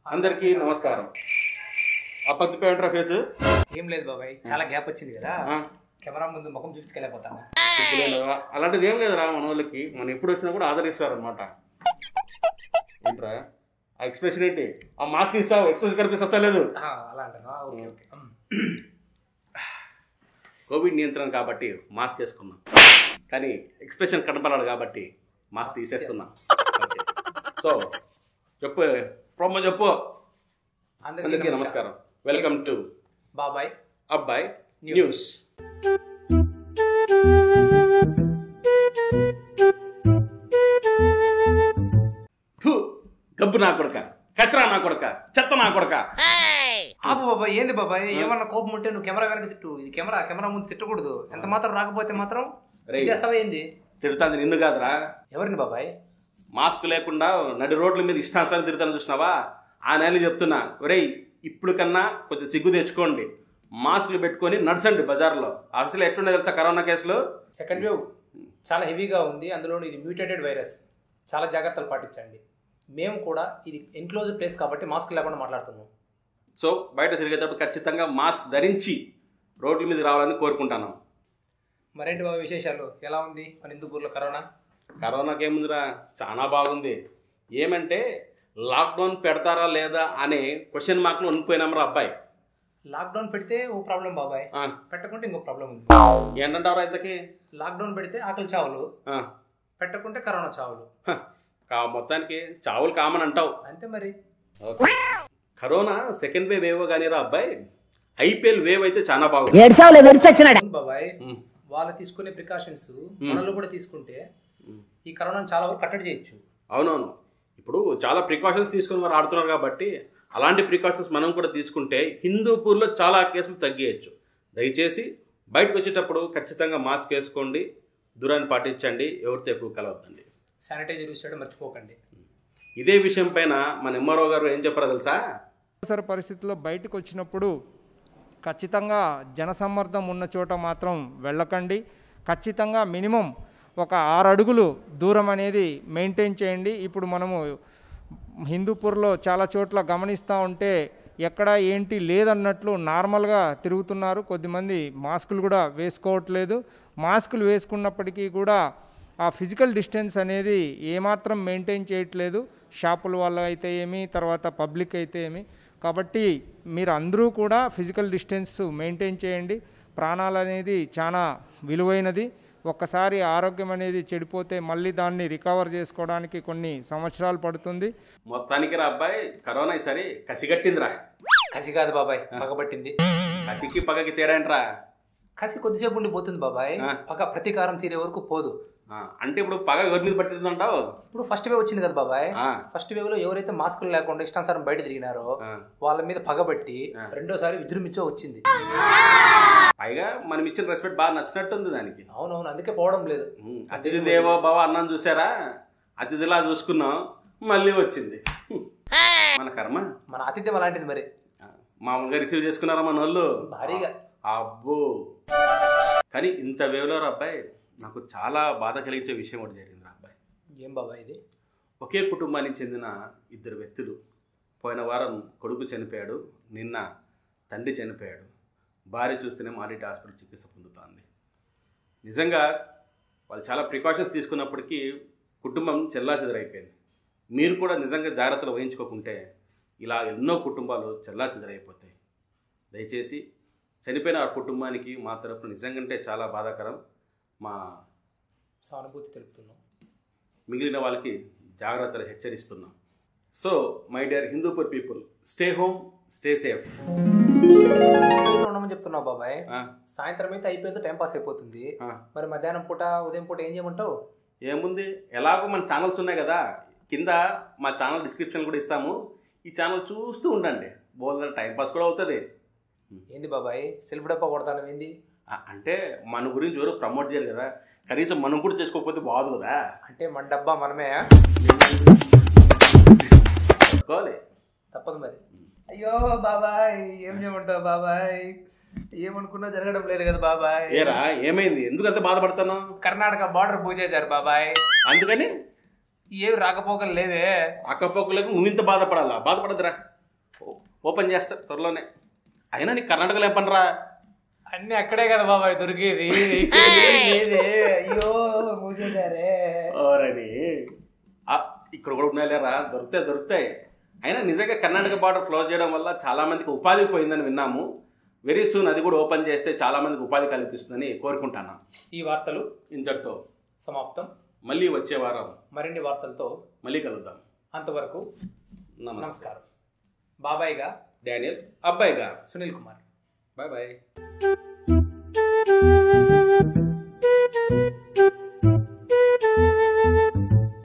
అందరికీ నమస్కారం. ఆ పత్తి పేంట్రా ఫేస్ ఏం లేదు బాబాయ్, చాలా గ్యాప్ వచ్చింది కదా, కెమెరా ముందు ముఖం చూపించుకెళ్ళిపోతాను. అలాంటిది ఏం లేదురా, మన వాళ్ళకి మనం ఎప్పుడు వచ్చినా కూడా ఆదరిస్తారు అనమాట. ఏంట్రా ఆ ఎక్స్ప్రెషన్ ఏంటి? ఆ మాస్క్ ఇస్తావు, ఎక్స్ప్రెషన్ కనిపిస్తలేదు. అలా అంటాను. Okay okay. కోవిడ్ నియంత్రణ కాబట్టి మాస్క్ వేసుకున్నాం, కానీ ఎక్స్ప్రెషన్ కనపడాలి కాబట్టి మాస్క్ తీసేస్తున్నాం. సో చెప్పు, ప్రోమో చెప్పు. అందరికీ నమస్కారం. వెల్కమ్ టు బాబాయ్ అబ్బాయి న్యూస్. గబ్బు నా కొడక, కచరా నా కొడక, చెత్త నా కొడక. ఆపు బాబాయ్. ఏంది బాబాయ్, ఏమన్నా కోపం ఉంటే నువ్వు కెమెరా వెనక తిట్టు. ఇది కెమెరా ముందు తిట్టకూడదు. ఎంత మాత్రం రాకపోతే మాత్రం చేస్తావా ఏంది? తిడతాది నిన్ను కాదురా. ఎవరిని బాబాయ్? మాస్క్ లేకుండా నడి రోడ్ల మీద ఇష్టానుసారం తిడతాను చూసినావా? ఆ నెల చెప్తున్నా, ఒరేయ్ ఇప్పుడు కన్నా కొంచెం సిగ్గు తెచ్చుకోండి, మాస్కులు పెట్టుకొని నడచండి బజార్లో. అసలు ఎట్లుండే తెలుసా కరోనా కేసులు? సెకండ్ వేవ్ చాలా హెవీగా ఉంది, అందులో ఇది మ్యూటేటెడ్ వైరస్. చాలా జాగ్రత్తలు పాటించండి. మేము కూడా ఇది ఎన్క్లోజ్ ప్లేస్ కాబట్టి మాస్క్ లేకుండా మాట్లాడుతున్నాం. సో బయట తిరిగేటప్పుడు ఖచ్చితంగా మాస్క్ ధరించి రోడ్ల మీద రావాలని కోరుకుంటాను. మరేంటి బాబు విశేషాలు? ఎలా ఉంది మన హిందూపూర్లో కరోనా? కరోనాకి ఏముందిరా, చాలా బాగుంది. ఏమంటే లాక్డౌన్ పెడతారా లేదా అనే క్వశ్చన్ మార్క్లో ఉండిపోయినామరా అబ్బాయి. లాక్డౌన్ పెడితే ఓ ప్రాబ్లం బాబాయ్, పెట్టకుంటే ఇంకో ప్రాబ్లం ఉంది. ఏంటంటారా ఇంతకి? లాక్డౌన్ పెడితే ఆకలి చావులు, పెట్టకుంటే కరోనా చావులు. మొత్తానికి చావులు కామన్ అంటావు అంతే మరి. కరోనా సెకండ్ వేవ్ ఏవో కానీ రా అబ్బాయి, ఐపీఎల్ వేవ్ అయితే చాలా బాగుంది బాబాయ్. వాళ్ళు తీసుకునే ప్రికాషన్స్ మనలో కూడా తీసుకుంటే ఈ కరోనా చాలా వరకు కట్టడి చేయొచ్చు. అవునవును, ఇప్పుడు చాలా ప్రికాషన్స్ తీసుకుని వారు ఆడుతున్నారు కాబట్టి అలాంటి ప్రికాషన్స్ మనం కూడా తీసుకుంటే హిందూపూర్లో చాలా కేసులు తగ్గియచ్చు. దయచేసి బయటకు వచ్చేటప్పుడు ఖచ్చితంగా మాస్క్ వేసుకోండి, దూరాన్ని పాటించండి, ఎవరితో ఎక్కువ కలవద్దండి, శానిటైజర్ యూజ్ చేయడం మర్చిపోకండి. ఇదే విషయం పైన మన ఎంఆర్ఓ గారు ఏం చెప్పారో తెలుసా? అవసర పరిస్థితుల్లో బయటకు వచ్చినప్పుడు ఖచ్చితంగా జనసమ్మర్దం ఉన్న చోట మాత్రం వెళ్ళకండి. ఖచ్చితంగా మినిమం ఒక 6 అడుగులు దూరం అనేది మెయింటైన్ చేయండి. ఇప్పుడు మనము హిందూపూర్లో చాలా చోట్ల గమనిస్తూ ఉంటే ఎక్కడ ఏంటి లేదన్నట్లు నార్మల్గా తిరుగుతున్నారు. కొద్దిమంది మాస్కులు కూడా వేసుకోవట్లేదు. మాస్కులు వేసుకున్నప్పటికీ కూడా ఆ ఫిజికల్ డిస్టెన్స్ అనేది ఏమాత్రం మెయింటైన్ చేయట్లేదు. షాపుల వల్ల అయితే ఏమి, తర్వాత పబ్లిక్ అయితే ఏమి. కాబట్టి మీరు అందరూ కూడా ఫిజికల్ డిస్టెన్స్ మెయింటైన్ చేయండి. ప్రాణాలు అనేది చాలా విలువైనది. ఒక్కసారి ఆరోగ్యం అనేది చెడిపోతే మళ్ళీ దాన్ని రికవర్ చేసుకోవడానికి కొన్ని సంవత్సరాలు పడుతుంది. మొత్తానికి రా అబ్బాయి, కరోనా ఈసారి కసిగట్టిందిరా. కసి కాదు బాబాయ్, పగబట్టింది. కసికి పగకి తేడా ఏంట్రా? కసి కొద్దిసేపు ఉండిపోతుంది బాబాయ్, పగ ప్రతీకారం తీరే వరకు పోదు. అంటే ఇప్పుడు పగ ఎవరి మీద పట్టింది అంటావు? ఇప్పుడు ఫస్ట్ వేవ్ వచ్చింది కదా బాబాయ్, ఫస్ట్ వేవ్ లో ఎవరైతే మాస్కులు లేకుండా ఇష్టానుసారం బయట తిరిగినారో వాళ్ళ మీద పగబట్టి రెండోసారి విజృంభించో వచ్చింది. పైగా మనం ఇచ్చిన రెస్పెక్ట్ బాగా నచ్చినట్టుంది దానికి. అవునవును, అందుకే పోవడం లేదు. అతిథి దేవో భవ అన్నం చూసారా? అతిథిలా చూసుకున్నాం, మళ్ళీ వచ్చింది. మన కర్మ, మన ఆతిథ్యం అలాంటిది. మరి మామూలుగా రిసీవ్ చేసుకున్నారా మన వాళ్ళు భారీగా? అబ్బో. కానీ ఇంత వేవ్లో అబ్బాయి నాకు చాలా బాధ కలిగించే విషయం ఒకటి జరిగింది అబ్బాయి. ఏం బాబాయ్ ఇది? ఒకే కుటుంబానికి చెందిన 2 వ్యక్తులు పోయిన వారం కొడుకు చనిపోయాడు, నిన్న తండ్రి చనిపోయాడు. భార్య చూస్తేనే మారిటి హాస్పిటల్ చికిత్స పొందుతోంది. నిజంగా వాళ్ళు చాలా ప్రికాషన్స్ తీసుకున్నప్పటికీ కుటుంబం చెల్లాచెదరైపోయింది. మీరు కూడా నిజంగా జాగ్రత్తలు వహించుకోకుంటే ఇలా ఎన్నో కుటుంబాలు చెల్లాచెదరైపోతాయి. దయచేసి చనిపోయిన ఆ కుటుంబానికి మా తరఫున నిజంగా చాలా బాధాకరం, మా సానుభూతి తెలుపుతున్నాం. మిగిలిన వాళ్ళకి జాగ్రత్తలు హెచ్చరిస్తున్నాం. So my dear Hindupur people, stay home, stay safe. ఉండమని చెప్తున్నావు బాబాయ్. సాయంత్రం అయితే అయిపోతే టైం పాస్ అయిపోతుంది. మరి మధ్యాహ్నం పూట, ఉదయం పూట ఏం చేయమంటావు? ఏముంది, ఎలాగో మన ఛానల్స్ ఉన్నాయి కదా, కింద మా ఛానల్ డిస్క్రిప్షన్ కూడా ఇస్తాము. ఈ ఛానల్ చూస్తూ ఉండండి, బోల్గా టైం పాస్ కూడా అవుతుంది. ఏంది బాబాయ్ సెల్ఫ్ డబ్బా కొడతాను ఏంది? అంటే మన గురించి ఎవరు ప్రమోట్ చేయరు కదా, కనీసం మనం కూడా చేసుకోకపోతే బాగుంది కదా. అంటే మన డబ్బా మనమే తప్పదు మరి. అయ్యో బాబాయ్, ఏం చేయమంటావు బాబాయ్? ఏమనుకున్నా జరగడం లేదు కదా బాబాయ్. ఏరా ఏమైంది, ఎందుకంత బాధపడుతున్నావు? కర్ణాటక బార్డర్ పూజేశారు బాబాయ్, అందుకని ఏవి రాకపోకలు లేవే. రాకపోకలకు నువ్వు ఇంత బాధపడాలా? బాధపడదురా. ఓపెన్ చేస్తారు త్వరలోనే. అయినా నీకు కర్ణాటకలో ఏం పనిరా? అన్నీ అక్కడే కదా బాబాయ్ దొరికేది. లేదే, అయ్యో మూసేశారే. ఓరని ఇక్కడ కూడా ఉన్నాయిలేరా, దొరుకుతాయి. అయినా నిజంగా కర్ణాటక బార్డర్ క్లోజ్ చేయడం వల్ల చాలామందికి ఉపాధి పోయిందని విన్నాము. వెరీ సూన్ అది కూడా ఓపెన్ చేస్తే చాలామందికి ఉపాధి కల్పిస్తుందని కోరుకుంటున్నాను. ఈ వార్తలు ఇంతటితో సమాప్తం. మళ్ళీ వచ్చే వారం మరిన్ని వార్తలతో మళ్ళీ కలుద్దాం. అంతవరకు నమస్కారం. బాబాయ్గా డానియల్, అబ్బాయిగా సునీల్ కుమార్. Bye bye.